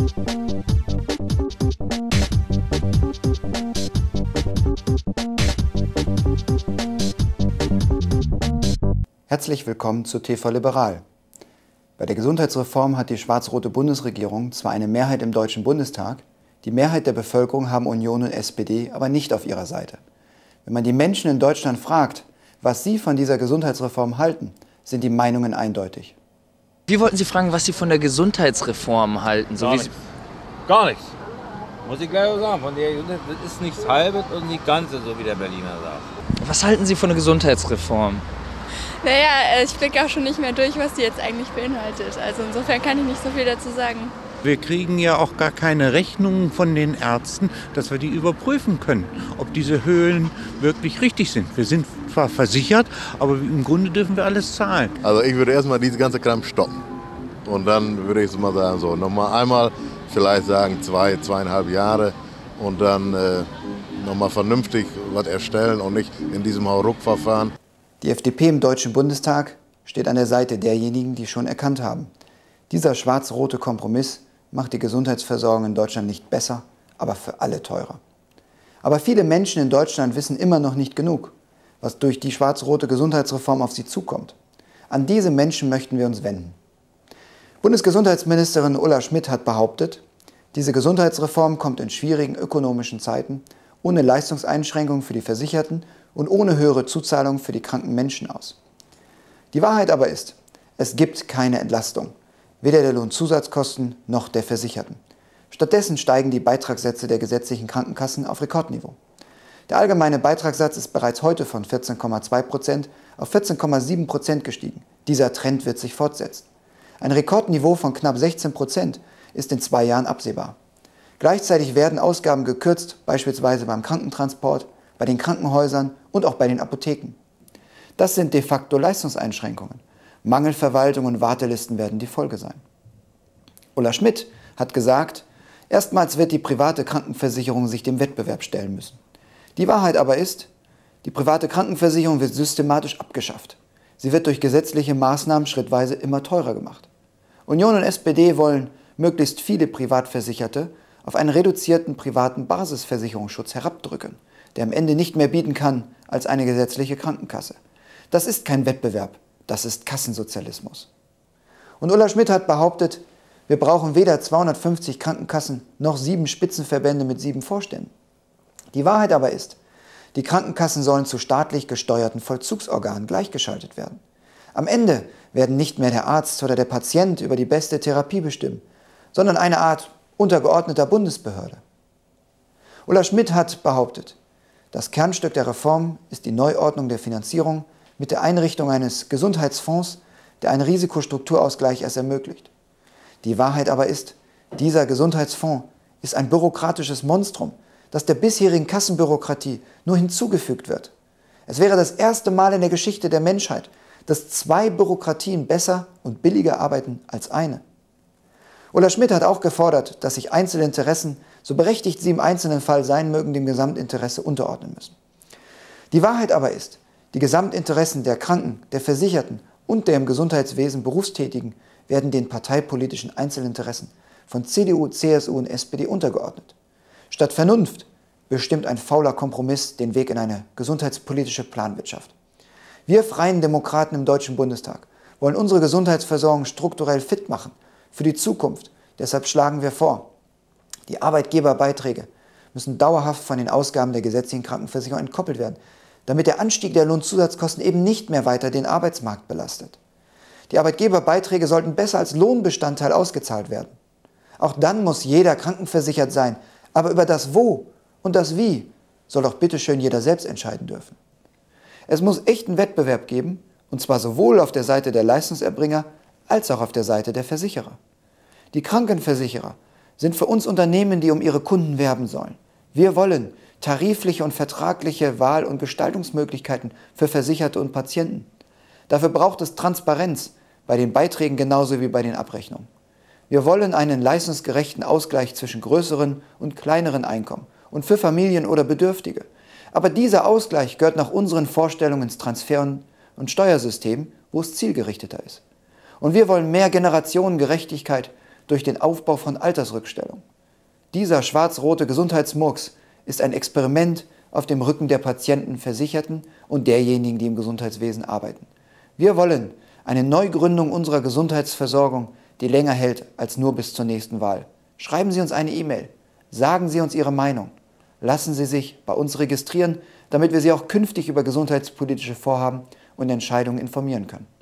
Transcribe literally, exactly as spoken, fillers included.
Herzlich willkommen zu T V Liberal. Bei der Gesundheitsreform hat die schwarz-rote Bundesregierung zwar eine Mehrheit im Deutschen Bundestag, die Mehrheit der Bevölkerung haben Union und S P D aber nicht auf ihrer Seite. Wenn man die Menschen in Deutschland fragt, was sie von dieser Gesundheitsreform halten, sind die Meinungen eindeutig. Wir wollten Sie fragen, was Sie von der Gesundheitsreform halten. So Gar wie nichts. Gar nichts. Muss ich gleich so sagen. Von der Gesundheit das ist nichts Halbes und nicht Ganzes, so wie der Berliner sagt. Was halten Sie von der Gesundheitsreform? Naja, ich blicke auch schon nicht mehr durch, was die jetzt eigentlich beinhaltet. Also insofern kann ich nicht so viel dazu sagen. Wir kriegen ja auch gar keine Rechnungen von den Ärzten, dass wir die überprüfen können, ob diese Höhen wirklich richtig sind. Wir sind zwar versichert, aber im Grunde dürfen wir alles zahlen. Also ich würde erstmal diese ganze Kram stoppen. Und dann würde ich so mal sagen, so nochmal einmal vielleicht sagen zwei, zweieinhalb Jahre und dann äh, nochmal vernünftig was erstellen und nicht in diesem Hauruck-Verfahren. Die F D P im Deutschen Bundestag steht an der Seite derjenigen, die schon erkannt haben: Dieser schwarz-rote Kompromiss macht die Gesundheitsversorgung in Deutschland nicht besser, aber für alle teurer. Aber viele Menschen in Deutschland wissen immer noch nicht genug, was durch die schwarz-rote Gesundheitsreform auf sie zukommt. An diese Menschen möchten wir uns wenden. Bundesgesundheitsministerin Ulla Schmidt hat behauptet, diese Gesundheitsreform kommt in schwierigen ökonomischen Zeiten ohne Leistungseinschränkungen für die Versicherten und ohne höhere Zuzahlungen für die kranken Menschen aus. Die Wahrheit aber ist, es gibt keine Entlastung, weder der Lohnzusatzkosten noch der Versicherten. Stattdessen steigen die Beitragssätze der gesetzlichen Krankenkassen auf Rekordniveau. Der allgemeine Beitragssatz ist bereits heute von vierzehn Komma zwei Prozent auf vierzehn Komma sieben Prozent gestiegen. Dieser Trend wird sich fortsetzen. Ein Rekordniveau von knapp sechzehn Prozent ist in zwei Jahren absehbar. Gleichzeitig werden Ausgaben gekürzt, beispielsweise beim Krankentransport, bei den Krankenhäusern und auch bei den Apotheken. Das sind de facto Leistungseinschränkungen. Mangelverwaltung und Wartelisten werden die Folge sein. Ulla Schmidt hat gesagt, erstmals wird die private Krankenversicherung sich dem Wettbewerb stellen müssen. Die Wahrheit aber ist, die private Krankenversicherung wird systematisch abgeschafft. Sie wird durch gesetzliche Maßnahmen schrittweise immer teurer gemacht. Union und S P D wollen möglichst viele Privatversicherte auf einen reduzierten privaten Basisversicherungsschutz herabdrücken, der am Ende nicht mehr bieten kann als eine gesetzliche Krankenkasse. Das ist kein Wettbewerb, das ist Kassensozialismus. Und Ulla Schmidt hat behauptet, wir brauchen weder zweihundertfünfzig Krankenkassen noch sieben Spitzenverbände mit sieben Vorständen. Die Wahrheit aber ist, die Krankenkassen sollen zu staatlich gesteuerten Vollzugsorganen gleichgeschaltet werden. Am Ende werden nicht mehr der Arzt oder der Patient über die beste Therapie bestimmen, sondern eine Art untergeordneter Bundesbehörde. Ulla Schmidt hat behauptet, das Kernstück der Reform ist die Neuordnung der Finanzierung mit der Einrichtung eines Gesundheitsfonds, der einen Risikostrukturausgleich erst ermöglicht. Die Wahrheit aber ist, dieser Gesundheitsfonds ist ein bürokratisches Monstrum, das der bisherigen Kassenbürokratie nur hinzugefügt wird. Es wäre das erste Mal in der Geschichte der Menschheit, dass zwei Bürokratien besser und billiger arbeiten als eine. Ulla Schmidt hat auch gefordert, dass sich einzelne Interessen, so berechtigt sie im einzelnen Fall sein mögen, dem Gesamtinteresse unterordnen müssen. Die Wahrheit aber ist, die Gesamtinteressen der Kranken, der Versicherten und der im Gesundheitswesen Berufstätigen werden den parteipolitischen Einzelinteressen von C D U, C S U und S P D untergeordnet. Statt Vernunft bestimmt ein fauler Kompromiss den Weg in eine gesundheitspolitische Planwirtschaft. Wir Freien Demokraten im Deutschen Bundestag wollen unsere Gesundheitsversorgung strukturell fit machen für die Zukunft. Deshalb schlagen wir vor, die Arbeitgeberbeiträge müssen dauerhaft von den Ausgaben der gesetzlichen Krankenversicherung entkoppelt werden, damit der Anstieg der Lohnzusatzkosten eben nicht mehr weiter den Arbeitsmarkt belastet. Die Arbeitgeberbeiträge sollten besser als Lohnbestandteil ausgezahlt werden. Auch dann muss jeder krankenversichert sein, aber über das Wo und das Wie soll doch bitteschön jeder selbst entscheiden dürfen. Es muss echten Wettbewerb geben, und zwar sowohl auf der Seite der Leistungserbringer als auch auf der Seite der Versicherer. Die Krankenversicherer sind für uns Unternehmen, die um ihre Kunden werben sollen. Wir wollen tarifliche und vertragliche Wahl- und Gestaltungsmöglichkeiten für Versicherte und Patienten. Dafür braucht es Transparenz bei den Beiträgen genauso wie bei den Abrechnungen. Wir wollen einen leistungsgerechten Ausgleich zwischen größeren und kleineren Einkommen und für Familien oder Bedürftige. Aber dieser Ausgleich gehört nach unseren Vorstellungen ins Transfer- und Steuersystem, wo es zielgerichteter ist. Und wir wollen mehr Generationengerechtigkeit durch den Aufbau von Altersrückstellung. Dieser schwarz-rote Gesundheitsmurks ist ein Experiment auf dem Rücken der Patienten, Versicherten und derjenigen, die im Gesundheitswesen arbeiten. Wir wollen eine Neugründung unserer Gesundheitsversorgung, die länger hält als nur bis zur nächsten Wahl. Schreiben Sie uns eine E-Mail. Sagen Sie uns Ihre Meinung. Lassen Sie sich bei uns registrieren, damit wir Sie auch künftig über gesundheitspolitische Vorhaben und Entscheidungen informieren können.